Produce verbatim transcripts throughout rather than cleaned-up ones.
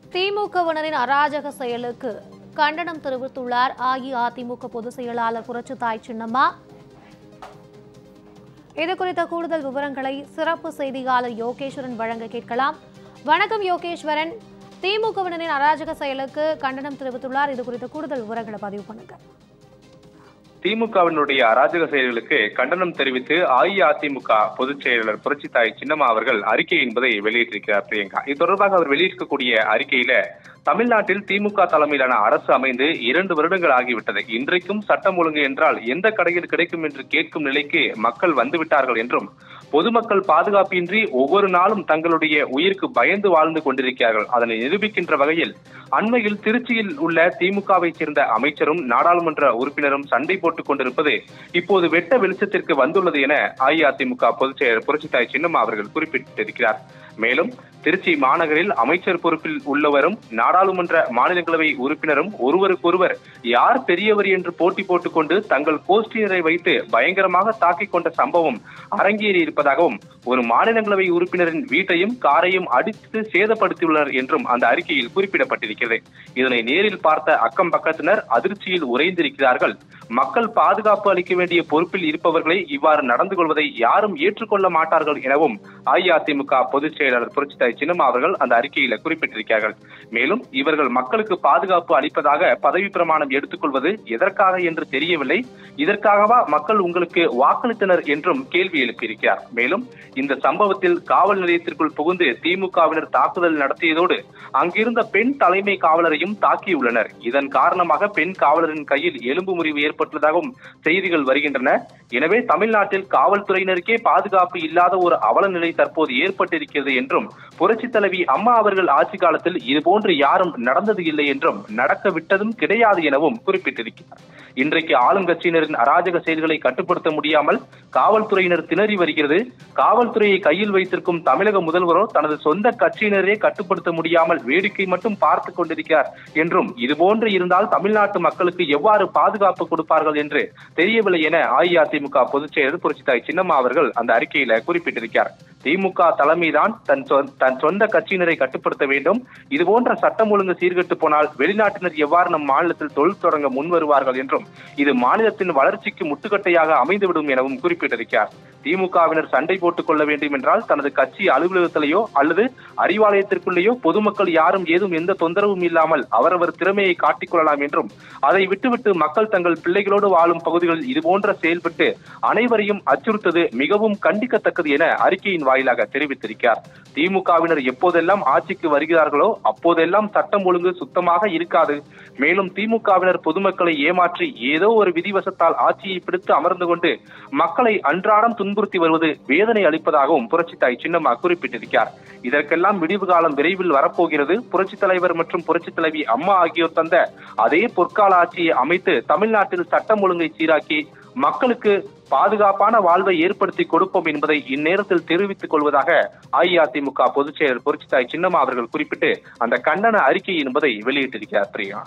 திமுகவினரின் அராஜக செயலுக்கு கண்டனம் தெரிவித்துள்ளார் அஇஅதிமுக பொதுச் செயலாளர் புரட்சித்தாய் சின்னம்மா. இதுகுறித்த கூடுதல் விவரங்களை சிறப்பு செய்தியாளர் யோகேஸ்வரன் வழங்க கேட்கலாம். வணக்கம் யோகேஸ்வரன், திமுகவினரின் அராஜக செயலுக்கு கண்டனம் தெரிவித்துள்ளார். இது குறித்த கூடுதல் விவரங்களை பதிவு பண்ணுங்க. திமுகவினுடைய அராஜக செயல்களுக்கு கண்டனம் தெரிவித்து அஇஅதிமுக பொதுச் செயலாளர் புரட்சித்தாய் சின்னம்மா அவர்கள் அறிக்கை என்பதை வெளியிட்டிருக்கிறார் பிரியங்கா. இது தொடர்பாக அவர் வெளியிட்டிருக்கக்கூடிய அறிக்கையில தமிழ்நாட்டில் திமுக தலைமையிலான அரசு அமைந்து இரண்டு வருடங்கள் ஆகிவிட்டது. இன்றைக்கும் சட்டம் ஒழுங்கு என்றால் எந்த கடையில் கிடைக்கும் என்று கேட்கும் நிலைக்கு மக்கள் வந்துவிட்டார்கள் என்றும், பொதுமக்கள் பாதுகாப்பின்றி ஒவ்வொரு நாளும் தங்களுடைய உயிருக்கு பயந்து வாழ்ந்து கொண்டிருக்கிறார்கள். அதனை நிரூபிக்கின்ற வகையில் அண்மையில் திருச்சியில் உள்ள திமுகவை சேர்ந்த அமைச்சரும் நாடாளுமன்ற உறுப்பினரும் சண்டை போட்டுக் கொண்டிருப்பது இப்போது வெட்ட வெளிச்சத்திற்கு வந்துள்ளது என அஇஅதிமுக பொதுச் செயலர் புரட்சித்தாய் சின்னம்மா அவர்கள் குறிப்பிட்டிருக்கிறார். மேலும் திருச்சி மாநகரில் அமைச்சர் பொறுப்பில் உள்ளவரும் நாடாளுமன்ற மாநிலங்களவை உறுப்பினரும் ஒருவருக்கொருவர் யார் பெரியவர் என்று போட்டி போட்டுக் கொண்டு தங்கள் கோஷ்டியினரை வைத்து பயங்கரமாக தாக்கிக் கொண்ட சம்பவம் அரங்கேறி இருப்பதாகவும், ஒரு மாநிலங்களவை உறுப்பினரின் வீட்டையும் காரையும் அடித்து சேதப்படுத்தியுள்ளனர் என்றும் அந்த அறிக்கையில் குறிப்பிடப்பட்டிருக்கிறது. இதனை நேரில் பார்த்த அக்கம் பக்கத்தினர் அதிர்ச்சியில் உறைந்திருக்கிறார்கள். மக்கள் பாதுகாப்பு அளிக்க வேண்டிய பொறுப்பில் இருப்பவர்களை இவ்வாறு நடந்து கொள்வதை யாரும் ஏற்றுக்கொள்ள மாட்டார்கள் எனவும் அஇஅதிமுக பொதுச் செயலாளர் புரட்சித்தாய் சின்னம்மா அவர்கள் அந்த அறிக்கையில குறிப்பிட்டிருக்கிறார்கள். மேலும் இவர்கள் மக்களுக்கு பாதுகாப்பு அளிப்பதாக பதவி பிரமாணம் எடுத்துக் கொள்வது எதற்காக என்று தெரியவில்லை, இதற்காகவா மக்கள் உங்களுக்கு வாக்களித்தனர் என்றும் கேள்வி எழுப்பியிருக்கிறார். மேலும் இந்த சம்பவத்தில் காவல் நிலையத்திற்குள் புகுந்து திமுகவினர் தாக்குதல் நடத்தியதோடு அங்கிருந்த பெண் தலைமை காவலரையும் தாக்கியுள்ளனர். இதன் காரணமாக பெண் காவலரின் கையில் எலும்பு முறிவு ஏற்பட்டுள்ளதாகவும் செய்திகள் வருகின்றன. எனவே தமிழ்நாட்டில் காவல்துறையினருக்கே பாதுகாப்பு இல்லாத ஒரு அவல நிலை தற்போது ஏற்பட்டிருக்கிறது என்றும், புரட்சி தலைவி அம்மா அவர்கள் ஆட்சி காலத்தில் இதுபோன்று யாரும் நடந்தது இல்லை என்றும், நடக்க விட்டதும் கிடையாது எனவும் குறிப்பிட்டிருக்கிறார். இன்றைக்கு ஆளுங்கட்சியினரின் அராஜக செயல்களை கட்டுப்படுத்த முடியாமல் காவல்துறையினர் திணறி வருகிறது. காவல்துறையை கையில் வைத்திருக்கும் தமிழக முதல்வரோ தனது சொந்த கட்சியினரே கட்டுப்படுத்த முடியாமல் வேடிக்கை மட்டும் பார்த்துக் கொண்டிருக்கிறார் என்றும், இதுபோன்று இருந்தால் தமிழ்நாட்டு மக்களுக்கு எவ்வாறு பாதுகாப்பு கொடுப்பார்கள் என்று தெரியவில்லை என அஇஅதிமுக பொதுச் செயலர் புரட்சித்தாய் சின்னம்மா அவர்கள் அந்த அறிக்கையில குறிப்பிட்டிருக்கிறார். திமுக தலைமைதான் தன் தன் சொந்த கட்சியினரை கட்டுப்படுத்த வேண்டும். இதுபோன்ற சட்டம் ஒழுங்கு சீர்கெட்டு போனால் வெளிநாட்டினர் எவ்வாறு நம் மாநிலத்தில் தொழில் தொடங்க முன் வருவார்கள் என்றும், இது மாநிலத்தின் வளர்ச்சிக்கு முட்டுக்கட்டையாக அமைந்துவிடும் எனவும் குறிப்பிட்டிருக்கிறார். திமுகவினர் சண்டை போட்டுக் கொள்ள வேண்டும் என்றால் தனது கட்சி அலுவலகத்திலேயோ அல்லது அறிவாலயத்திற்குள்ளேயோ பொதுமக்கள் யாரும் ஏதும் எந்த தொந்தரவும் இல்லாமல் அவரவர் திறமையை காட்டிக் கொள்ளலாம் என்றும், அதை விட்டுவிட்டு மக்கள் தங்கள் பிள்ளைகளோடு வாழும் பகுதிகளில் இதுபோன்ற செயல்பட்டு அனைவரையும் அச்சுறுத்தது மிகவும் கண்டிக்கத்தக்கது என அறிக்கையின் வாயிலாக தெரிவித்திருக்கிறார். திமுகவினர் எப்போதெல்லாம் ஆட்சிக்கு வருகிறார்களோ அப்போதெல்லாம் சட்டம் ஒழுங்கு சுத்தமாக இருக்காது. மேலும் திமுகவினர் பொதுமக்களை ஏமாற்றி ஏதோ ஒரு விதிவசத்தால் ஆட்சியை பிடித்து அமர்ந்து கொண்டு மக்களை அன்றாடம் துன்புறுத்தி வருவது வேதனை அளிப்பதாகவும் புரட்சித்தாய் சின்னம்மா குறிப்பிட்டிருக்கிறார். இதற்கெல்லாம் விடிவு காலம் விரைவில் வரப்போகிறது. புரட்சித் தலைவர் மற்றும் புரட்சித் தலைவி அம்மா ஆகியோர் தந்த அதே பொற்கால ஆட்சியை அமைத்து தமிழ்நாட்டில் சட்டம் ஒழுங்கை சீராக்கி மக்களுக்கு பாதுகாப்பான வாழ்வை ஏற்படுத்தி கொடுப்போம் என்பதை இந்நேரத்தில் தெரிவித்துக் கொள்வதாக அஇஅதிமுக பொதுச் செயலர் புரட்சித்தாய் சின்னம்மா அவர்கள் குறிப்பிட்டு அந்த கண்டன அறிக்கை என்பதை வெளியிட்டிருக்கிறார். பிரியா,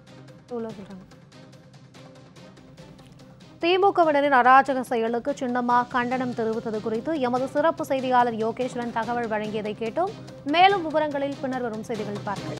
திமுகவினரின் அராஜக செயலுக்கு சின்னம்மா கண்டனம் தெரிவித்தது குறித்து எமது சிறப்பு செய்தியாளர் யோகேஸ்வரன் தகவல் வழங்கியதை கேட்டோம். மேலும் விவரங்களில் பின்னர் வரும் செய்திகள் பார்க்கலாம்.